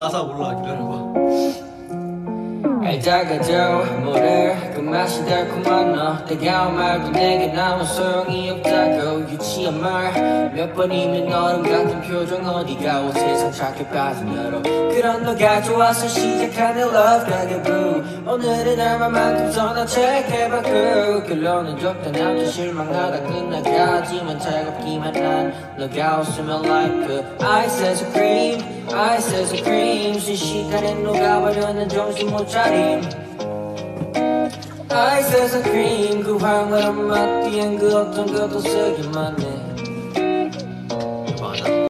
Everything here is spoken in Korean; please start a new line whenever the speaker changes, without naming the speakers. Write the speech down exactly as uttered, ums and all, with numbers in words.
가사 몰라. 기다려봐.
알다가도 모를 그 맛이 달콤한 너 내가 온 말도 내게 아무 소용이 없다고 유치한 말 몇 번이면 너름 같은 표정 어디가 오 세상 착해 빠진 여러 그런 너가 좋아서 시작하는 love 가게부 오늘은 얼마만큼 선어책해봤고 결론은 적던 않게 실망하다 끝나가지만 차갑기만 한 너가 웃으면 like 그 ice as a cream ice as a cream 순식간에 녹아버려는 정신 못 차림 Ice as a cream 그 황홀한 맛 뒤엔 그 어떤 것도 쓰기만 해